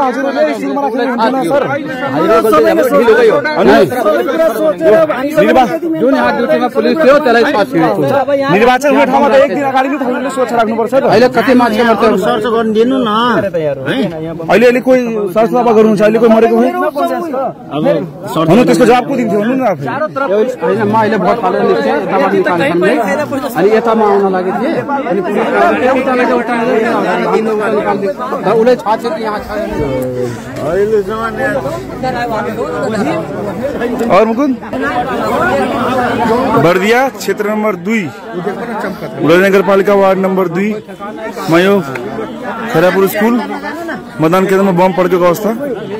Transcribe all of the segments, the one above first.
हजुरले स्कुलमा राख्नु हुँदैन सर। जुन यहाँ ड्युटीमा पुलिस थियो त्यसलाई निर्वाचन हुने ठाउँमा त एक दिन अगाडि नै तपाईँले स्वच्छ राख्नुपर्छ त। अहिले कति मान्छे मर्छ सर्च गर्न दिनु न। अहिले कोही सर्च नभए गर्नुहुन्छ, अहिले कोही मरेको हो अब हुनु त्यसको जवाब को दिन्थ्यो भन्नु न आफै। होइन म अहिले भोट हालेर निस्केँ यताबाट निकाल्ने अनि यतामा आउन लागेको थिएँ अनि उसले छ कि यहाँ छ। और मुकुंद बर्दिया क्षेत्र नंबर 2 उदय नगरपालिका वार्ड नंबर 2 मा यो खैरापुर स्कूल मतदान केन्द्रमा बम पड्केको अवस्था।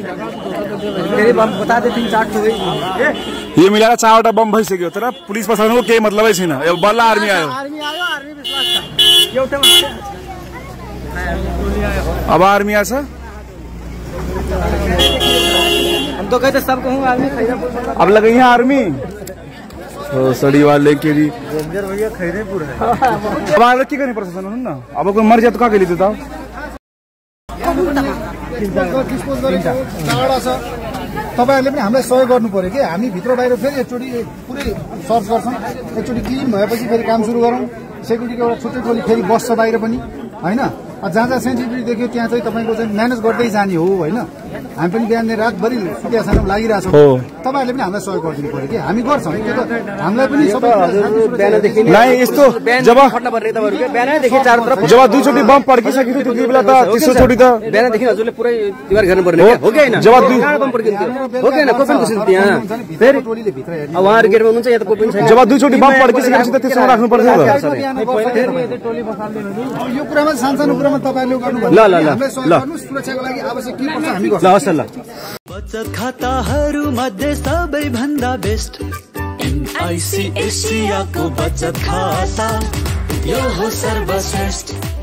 यो मिलाएर 4वटा बम भइसक्यो तर पुलिस प्रशासनको केही मतलबै छैन। यो बल्ल आर्मी आयो। अब आर्मी आछ। हम तो कहते सब कहूँ आर्मी अब लगे यहाँ आर्मी सड़ी वाले के लिए खैरेपुर है। अब आएर के गर्ने प्रशासन हुनु न। अब कोही मर्जी त कहाँ गेली त तपाईहरुले पनि हामीलाई सहयोग गर्नु पर्यो के। हामी भित्र बाहिर फेरि एकचोटि पुरै सर्च गर्छौं, एकचोटि क्लिन भएपछि फेरि काम सुरु गरौँ। सेक्युरिटीको एउटा छुट्टै टोली फेरि बस्छ बाहिर पनि हैन। जहाँ जहाँ सेन्सिटिभिटी देख्यो त्यहाँ चाहिँ तपाईको चाहिँ म्यानेज गर्दै जाने हो हैन। हामी पनि बिहान रातभरि सुत्या छैनौँ, लागिरहेछौँ। तपाईहरुले पनि हामीलाई सहयोग गरिदिनु पर्यो के। हामी गर्छौँ त्यो त हामीलाई पनि सबै बिहानदेखि नै यस्तो जब जब दुईचोटि बम पड्किसक्यो त्यति बेला त तेस्रो चोटि त बिहानदेखि हजुरले पुरै तिहार गर्नु पर्ने हो कि हैन। जब दुई बम पड्किन्थ्यो हो कि हैन। को पनि कुछ त्यहाँ फेरि टोलीले भित्र हेर्ने। अब उहाँहरु गेटमा हुनुहुन्छ यहाँ त कोही पनि छैन। जब दुईचोटि बम पड्किसकेपछि त त्यसमा राख्नु पर्छ नि त। यो कुरामा सानसानो कुरामा तपाईहरुले गर्नु ल ल ल सुरक्षाको लागि आवश्यक के पर्छ हामी गर्छौं। ल हस् ल। बचत खाताहरू मध्ये सबैभन्दा बेस्ट NIC एसियाको बचत खाता यो हो सर्वश्रेष्ठ।